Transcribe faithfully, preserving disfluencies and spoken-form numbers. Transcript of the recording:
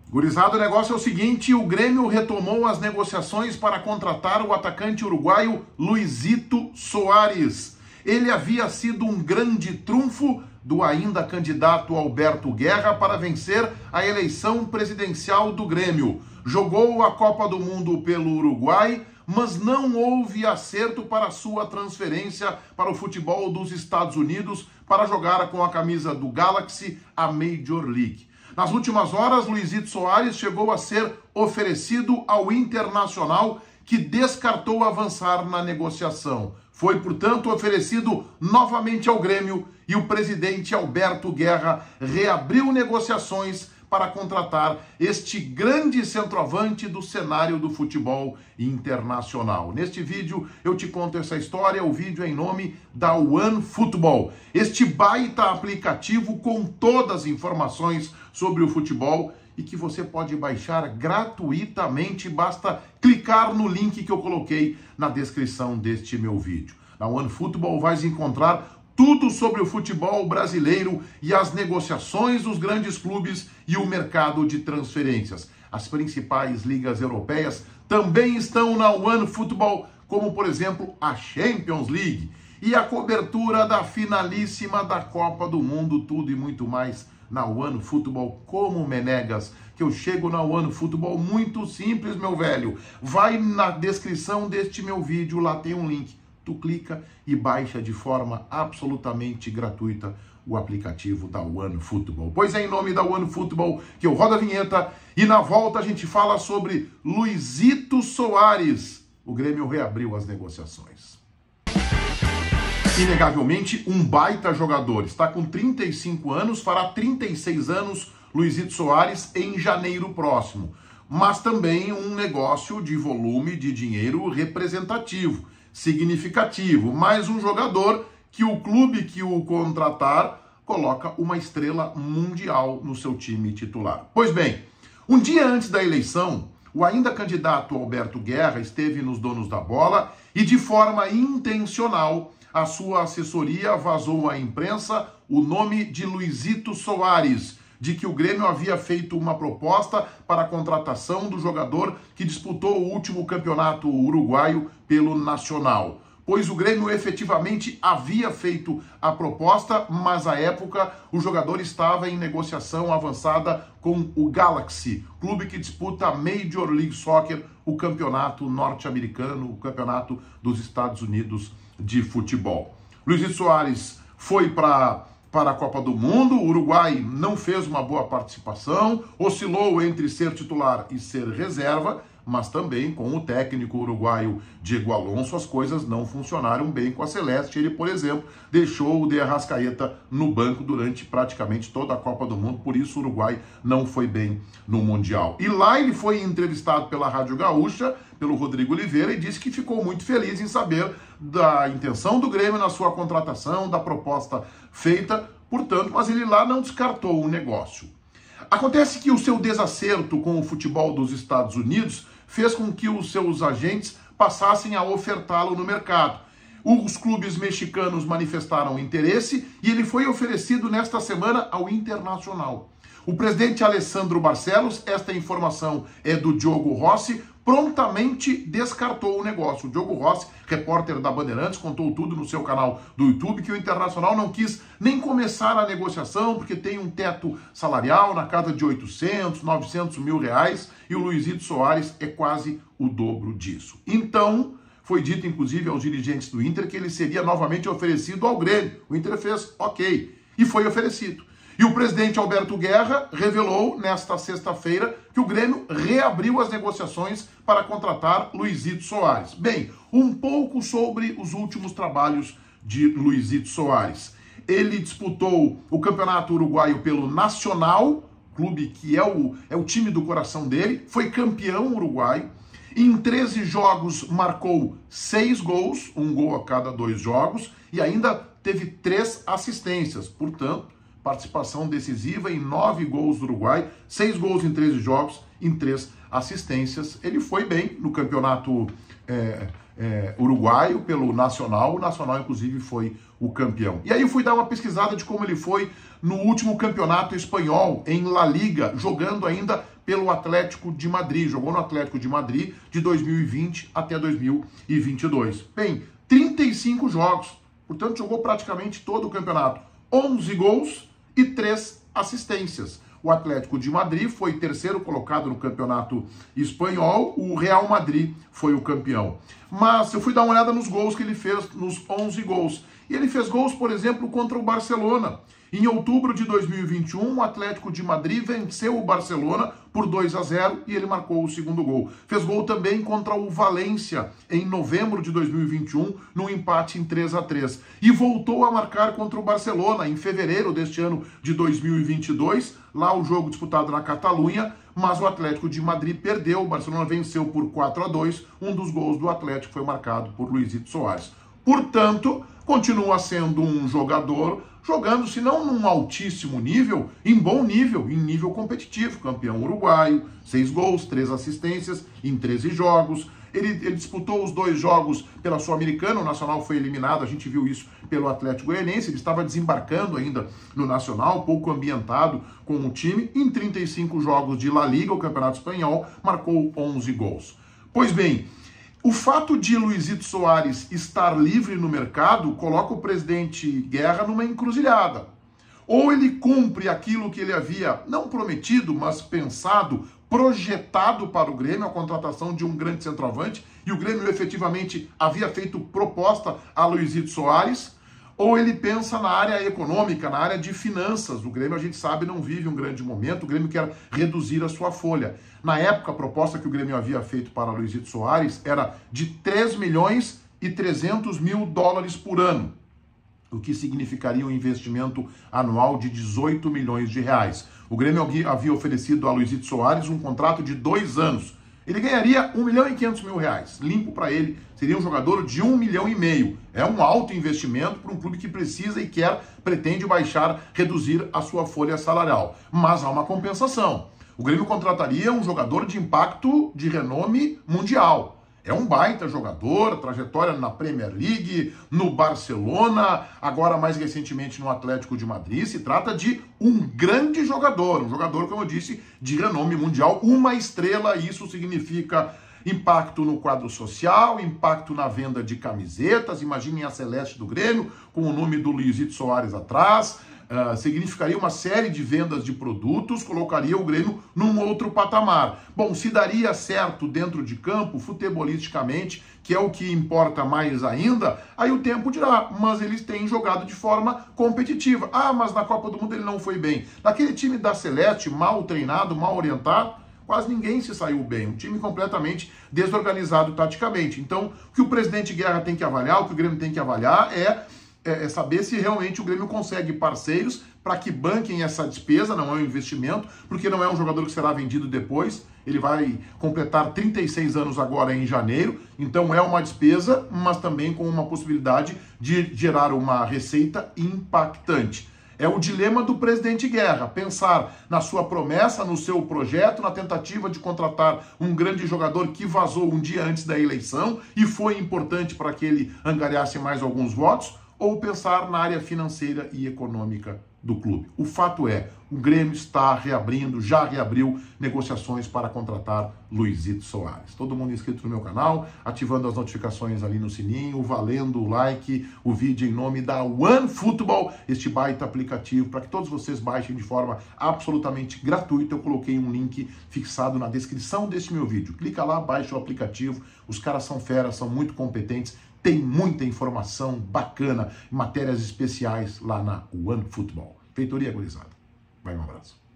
Gurizada, o negócio é o seguinte, o Grêmio retomou as negociações para contratar o atacante uruguaio Luizito Soares. Ele havia sido um grande trunfo do ainda candidato Alberto Guerra para vencer a eleição presidencial do Grêmio. Jogou a Copa do Mundo pelo Uruguai, mas não houve acerto para sua transferência para o futebol dos Estados Unidos para jogar com a camisa do Galaxy a Major League. Nas últimas horas, Luizito Soares chegou a ser oferecido ao Internacional, que descartou avançar na negociação. Foi, portanto, oferecido novamente ao Grêmio e o presidente Alberto Guerra reabriu negociações para contratar este grande centroavante do cenário do futebol internacional. Neste vídeo eu te conto essa história, o vídeo é em nome da OneFootball, este baita aplicativo com todas as informações sobre o futebol e que você pode baixar gratuitamente, basta clicar no link que eu coloquei na descrição deste meu vídeo. Na OneFootball vais encontrar tudo sobre o futebol brasileiro e as negociações dos grandes clubes e o mercado de transferências. As principais ligas europeias também estão na OneFootball, como por exemplo a Champions League e a cobertura da finalíssima da Copa do Mundo, tudo e muito mais na OneFootball. Como Menegas, que eu chego na OneFootball muito simples, meu velho. Vai na descrição deste meu vídeo, lá tem um link. Tu clica e baixa de forma absolutamente gratuita o aplicativo da OneFootball. Pois é, em nome da OneFootball que eu rodo a vinheta e na volta a gente fala sobre Luizito Soares. O Grêmio reabriu as negociações. Inegavelmente um baita jogador. Está com trinta e cinco anos, fará trinta e seis anos Luizito Soares em janeiro próximo. Mas também um negócio de volume de dinheiro representativo, significativo, mais um jogador que o clube que o contratar coloca uma estrela mundial no seu time titular. Pois bem, um dia antes da eleição, o ainda candidato Alberto Guerra esteve nos Donos da Bola e de forma intencional a sua assessoria vazou à imprensa o nome de Luizito Soares, de que o Grêmio havia feito uma proposta para a contratação do jogador que disputou o último campeonato uruguaio pelo Nacional. Pois o Grêmio efetivamente havia feito a proposta, mas à época o jogador estava em negociação avançada com o Galaxy, clube que disputa a Major League Soccer, o campeonato norte-americano, o campeonato dos Estados Unidos de futebol. Luizito Soares foi para... para a Copa do Mundo, o Uruguai não fez uma boa participação, oscilou entre ser titular e ser reserva, mas também com o técnico uruguaio Diego Alonso as coisas não funcionaram bem com a Celeste. Ele, por exemplo, deixou o De Arrascaeta no banco durante praticamente toda a Copa do Mundo, por isso o Uruguai não foi bem no Mundial. E lá ele foi entrevistado pela Rádio Gaúcha, pelo Rodrigo Oliveira, e disse que ficou muito feliz em saber da intenção do Grêmio na sua contratação, da proposta feita, portanto, mas ele lá não descartou o negócio. Acontece que o seu desacerto com o futebol dos Estados Unidos fez com que os seus agentes passassem a ofertá-lo no mercado. Os clubes mexicanos manifestaram interesse e ele foi oferecido nesta semana ao Internacional. O presidente Alessandro Barcelos, esta informação é do Diogo Rossi, prontamente descartou o negócio. O Diogo Rossi, repórter da Bandeirantes, contou tudo no seu canal do YouTube, que o Internacional não quis nem começar a negociação, porque tem um teto salarial na casa de oitocentos, novecentos mil reais, e o Luizito Soares é quase o dobro disso. Então, foi dito inclusive aos dirigentes do Inter que ele seria novamente oferecido ao Grêmio. O Inter fez ok, e foi oferecido. E o presidente Alberto Guerra revelou nesta sexta-feira que o Grêmio reabriu as negociações para contratar Luizito Soares. Bem, um pouco sobre os últimos trabalhos de Luizito Soares. Ele disputou o Campeonato Uruguaio pelo Nacional, clube que é o, é o time do coração dele, foi campeão uruguaio. Em treze jogos marcou seis gols, um gol a cada dois jogos, e ainda teve três assistências, portanto, participação decisiva em nove gols do Uruguai, seis gols em treze jogos, em três assistências. Ele foi bem no campeonato é, é, uruguaio pelo Nacional. O Nacional, inclusive, foi o campeão. E aí eu fui dar uma pesquisada de como ele foi no último campeonato espanhol, em La Liga, jogando ainda pelo Atlético de Madrid. Jogou no Atlético de Madrid de dois mil e vinte até dois mil e vinte e dois. Bem, trinta e cinco jogos, portanto jogou praticamente todo o campeonato. onze gols e três assistências. O Atlético de Madrid foi terceiro colocado no campeonato espanhol, o Real Madrid foi o campeão. Mas eu fui dar uma olhada nos gols que ele fez, nos onze gols. E ele fez gols, por exemplo, contra o Barcelona. Em outubro de dois mil e vinte e um, o Atlético de Madrid venceu o Barcelona por dois a zero e ele marcou o segundo gol. Fez gol também contra o Valência em novembro de dois mil e vinte e um, no empate em três a três. E voltou a marcar contra o Barcelona em fevereiro deste ano de dois mil e vinte e dois, lá o jogo disputado na Catalunha, mas o Atlético de Madrid perdeu, o Barcelona venceu por quatro a dois, um dos gols do Atlético foi marcado por Luizito Soares. Portanto, continua sendo um jogador jogando, se não num altíssimo nível, em bom nível, em nível competitivo. Campeão uruguaio, seis gols, três assistências em treze jogos. Ele, ele disputou os dois jogos pela Sul-Americana, o Nacional foi eliminado, a gente viu isso pelo Atlético Goianiense, ele estava desembarcando ainda no Nacional, pouco ambientado com o time. Em trinta e cinco jogos de La Liga, o Campeonato Espanhol, marcou onze gols. Pois bem, o fato de Luizito Soares estar livre no mercado coloca o presidente Guerra numa encruzilhada. Ou ele cumpre aquilo que ele havia, não prometido, mas pensado, projetado para o Grêmio, a contratação de um grande centroavante, e o Grêmio efetivamente havia feito proposta a Luizito Soares, ou ele pensa na área econômica, na área de finanças. O Grêmio, a gente sabe, não vive um grande momento, o Grêmio quer reduzir a sua folha. Na época, a proposta que o Grêmio havia feito para Luizito Soares era de três milhões e trezentos mil dólares por ano, o que significaria um investimento anual de dezoito milhões de reais. O Grêmio havia oferecido a Luizito Soares um contrato de dois anos. Ele ganharia um milhão e quinhentos mil reais, limpo para ele, seria um jogador de um milhão e meio. É um alto investimento para um clube que precisa e quer, pretende baixar, reduzir a sua folha salarial. Mas há uma compensação. O Grêmio contrataria um jogador de impacto de renome mundial. É um baita jogador, trajetória na Premier League, no Barcelona, agora mais recentemente no Atlético de Madrid. Se trata de um grande jogador, um jogador, como eu disse, de renome mundial, uma estrela. Isso significa impacto no quadro social, impacto na venda de camisetas. Imaginem a Celeste do Grêmio, com o nome do Luizito Soares atrás. Uh, significaria uma série de vendas de produtos, colocaria o Grêmio num outro patamar. Bom, se daria certo dentro de campo, futebolisticamente, que é o que importa mais ainda, aí o tempo dirá, mas eles têm jogado de forma competitiva. Ah, mas na Copa do Mundo ele não foi bem. Naquele time da Celeste, mal treinado, mal orientado, quase ninguém se saiu bem. Um time completamente desorganizado taticamente. Então, o que o presidente Guerra tem que avaliar, o que o Grêmio tem que avaliar é é saber se realmente o Grêmio consegue parceiros para que banquem essa despesa, não é um investimento, porque não é um jogador que será vendido depois, ele vai completar trinta e seis anos agora em janeiro, então é uma despesa, mas também com uma possibilidade de gerar uma receita impactante. É o dilema do presidente Guerra, pensar na sua promessa, no seu projeto, na tentativa de contratar um grande jogador que vazou um dia antes da eleição e foi importante para que ele angariasse mais alguns votos, ou pensar na área financeira e econômica do clube. O fato é, o Grêmio está reabrindo, já reabriu negociações para contratar Luizito Soares. Todo mundo inscrito no meu canal, ativando as notificações ali no sininho, valendo o like, o vídeo em nome da OneFootball, este baita aplicativo, para que todos vocês baixem de forma absolutamente gratuita. Eu coloquei um link fixado na descrição deste meu vídeo. Clica lá, baixa o aplicativo, os caras são feras, são muito competentes, tem muita informação bacana, matérias especiais lá na OneFootball. Feitoria, gurizada. Vai, um abraço.